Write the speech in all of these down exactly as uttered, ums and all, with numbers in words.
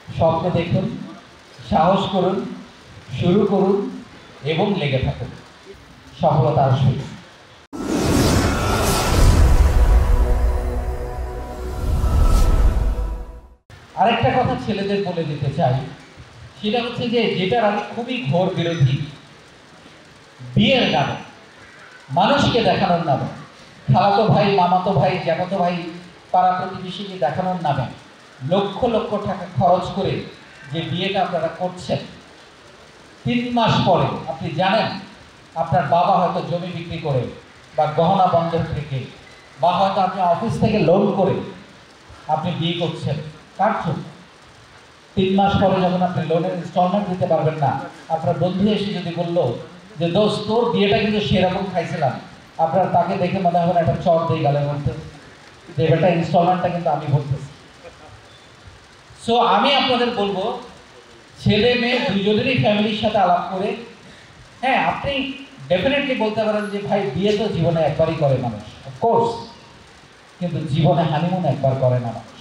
স্বপ্ন দেখুন, সাহস করুন, শুরু করুন এবং লেগে থাকুন, সফলতা আসবে। আরেকটা কথা ছেলেদের বলে দিতে চাই, সেটা হচ্ছে যে যেটার আমি খুবই ঘোর বিরোধী, বিয়ের নামে, মানুষকে দেখানোর নামে, খালাতো ভাই, মামাতো ভাই, জ্যাঠাতো ভাই, পাড়া প্রতিবেশীকে দেখানোর নামে লক্ষ লক্ষ টাকা খরচ করে যে বিয়েটা আপনারা করছেন, তিন মাস পরে আপনি জানেন আপনার বাবা হয়তো জমি বিক্রি করে বা গহনা বন্ধক থেকে বা হয়তো আপনি অফিস থেকে লোন করে আপনি বিয়ে করছেন। কার জন্য? তিন মাস পরে যখন আপনি লোনের ইনস্টলমেন্ট দিতে পারবেন না, আপনার বন্ধু এসে যদি বললো যে দোস্ত তোর বিয়েটা কিন্তু সেরকম খাইছিলাম, আপনার তাকে দেখে মনে হবে একটা চট দিয়ে গেলের মধ্যে যে এটা ইনস্টলমেন্টটা কিন্তু আমি ভরতেছি। সো আমি আপনাদের বলবো, ছেলে মেয়ে দুজনেরই ফ্যামিলির সাথে আলাপ করে, হ্যাঁ আপনি ডেফিনেটলি বলতে পারেন যে ভাই বিয়ে তো জীবনে একবারই করে মানুষ, অফকোর্স, কিন্তু জীবনে হানিমুন একবার করে না মানুষ,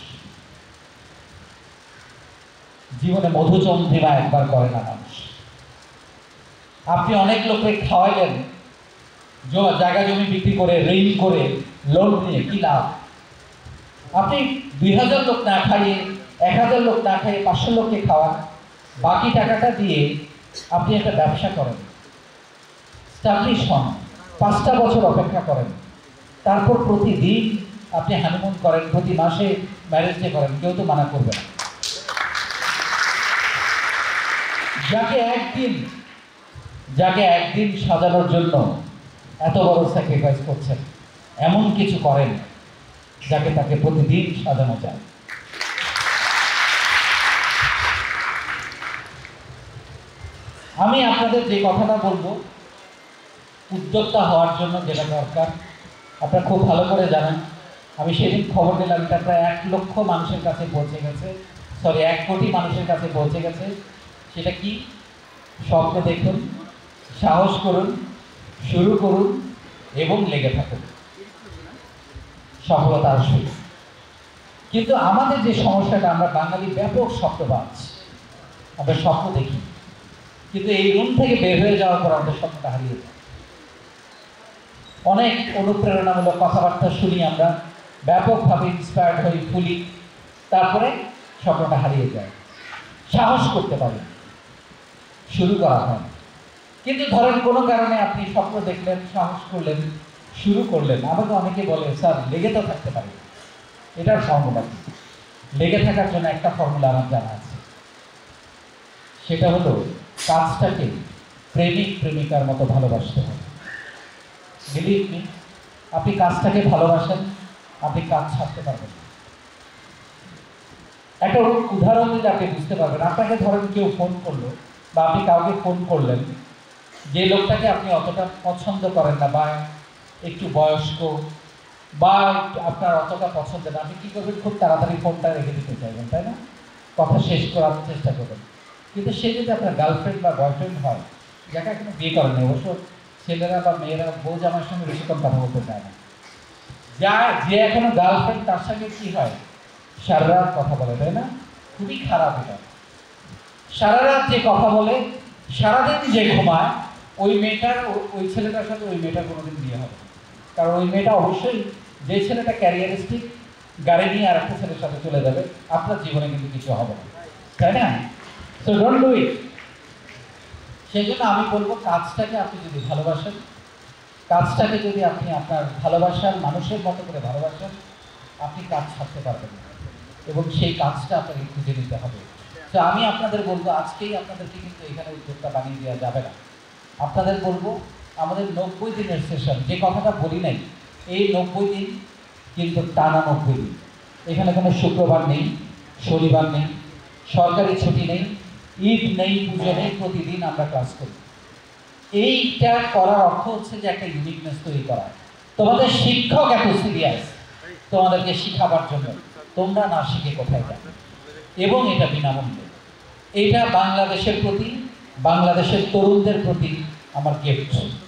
জীবনে মধুচন্দ্রিমা একবার করে না মানুষ। আপনি অনেক লোককে খাওয়াইলেন, জায়গা জমি বিক্রি করে, ঋণ করে, লোন নিয়ে, কি লাভ? আপনি দুই হাজার লোক না খাইয়ে, এক হাজার লোক না খাইয়ে পাঁচশো লোককে খাওয়ান, বাকি টাকাটা দিয়ে আপনি একটা ব্যবসা করেন, স্টাবলিশ হন, পাঁচটা বছর অপেক্ষা করেন, তারপর প্রতিদিন আপনি হানিমুন করেন, প্রতি মাসে ম্যারেজ ডে করেন, কেউ তো মানা করবে না। যাকে একদিন যাকে একদিন সাজানোর জন্য এত বড় স্যাক্রিফাইস করছেন, এমন কিছু করেন যাকে তাকে প্রতিদিন সাজানো যায়। আমি আপনাদের যে কথাটা বলবো, উদ্যোক্তা হওয়ার জন্য যেটা দরকার আপনারা খুব ভালো করে জানেন। আমি সেদিন খবর দিলাম, এটা প্রায় এক লক্ষ মানুষের কাছে পৌঁছে গেছে, সরি এক কোটি মানুষের কাছে পৌঁছে গেছে। সেটা কি? স্বপ্ন দেখুন, সাহস করুন, শুরু করুন এবং লেগে থাকুন, সফলতা আসবে। কিন্তু আমাদের যে সমস্যাটা, আমরা বাঙালি ব্যাপক স্বপ্নবাজ, আমরা স্বপ্ন দেখি, কিন্তু এই রুম থেকে বের হয়ে যাওয়ার পর আমাদের স্বপ্নটা হারিয়ে যায়। অনেক অনুপ্রেরণামূলক কথাবার্তা শুনি আমরা, ব্যাপকভাবে ইন্সপায়ার্ড হই, ফুলি, তারপরে স্বপ্নটা হারিয়ে যায়। সাহস করতে পারি, শুরু করা হয়। কিন্তু ধরেন কোনো কারণে আপনি স্বপ্ন দেখলেন, সাহস করলেন, শুরু করলেন, আমাকে অনেকে বলে স্যার লেগে তো থাকতে পারি। এটার ফর্মুলা কি? লেগে থাকার জন্য একটা ফর্মুলা আমার জানা আছে, সেটা হলো কাজটাকে প্রেমিক প্রেমিকার মতো ভালোবাসতে হবে। বিলিভ মি, আপনি কাজটাকে ভালোবাসেন, আপনি কাজ ছাড়তে পারবেন না। একটা উদাহরণ দিলে আপনি বুঝতে পারবেন। আপনাকে ধরেন কেউ ফোন করলো বা আপনি কাউকে ফোন করলেন, যে লোকটাকে আপনি অতটা পছন্দ করেন না, বা একটু বয়স্ক, বা আপনার অতটা পছন্দ না, আপনি কী করবেন? খুব তাড়াতাড়ি ফোনটা রেখে দিতে চাইবেন, তাই না? কথা শেষ করার চেষ্টা করবেন। কিন্তু সে যদি আপনার গার্লফ্রেন্ড বা বয়ফ্রেন্ড হয়, যাকে এখনো বিয়ে করেন, অবশ্য ছেলেরা বা মেয়েরা বউ জামার সঙ্গে বেশিক্ষণ কথা বলতে চায় না, যা যে এখনো গার্লফ্রেন্ড, তার সঙ্গে কী হয়? সারা রাত কথা বলে, তাই না? খুবই খারাপ এটা। সারা রাত যে কথা বলে, সারাদিন যে ঘুমায়, ওই মেয়েটার ওই ছেলেটার সাথে ওই মেয়েটার কোনোদিন বিয়ে হবে না। কারণ ওই মেয়েটা অবশ্যই, যে ছেলেটা ক্যারিয়ারিস্টিক, গাড়ি নিয়ে আর একটা ছেলের সাথে চলে যাবে, আপনার জীবনে কিন্তু কিছু হবে না, তাই না? So don't do it. সেই জন্য আমি বলবো, কাজটাকে আপনি যদি ভালোবাসেন, কাজটাকে যদি আপনি আপনার ভালোবাসার মানুষের মতো করে ভালোবাসেন, আপনি কাজ ছাড়তে পারবেন না, এবং সেই কাজটা আপনাকে খুঁজে নিতে হবে। তো আমি আপনাদের বলবো, আজকেই আপনাদেরকে কিন্তু এখানে উদ্যোক্তা বানিয়ে দেওয়া যাবে না। আপনাদের বলবো, আমাদের নব্বই দিনের সেশন, যে কথাটা বলি নাই, এই নব্বই দিন কিন্তু টানা নব্বই দিন। এখানে কোনো শুক্রবার নেই, শনিবার নেই, সরকারি ছুটি নেই, ঈদ নেই, পুজো নেই, প্রতিদিন আমরা ক্লাস করি। এইটা করার অর্থ হচ্ছে যে একটা ইউনিকনেস তৈরি করা। তোমাদের শিক্ষক এত সিরিয়াস তোমাদেরকে শিখাবার জন্য, তোমরা না শিখে কোথায় যাবে? এবং এটা বিনামূল্যে। এটা বাংলাদেশের প্রতি, বাংলাদেশের তরুণদের প্রতি আমার গিফট।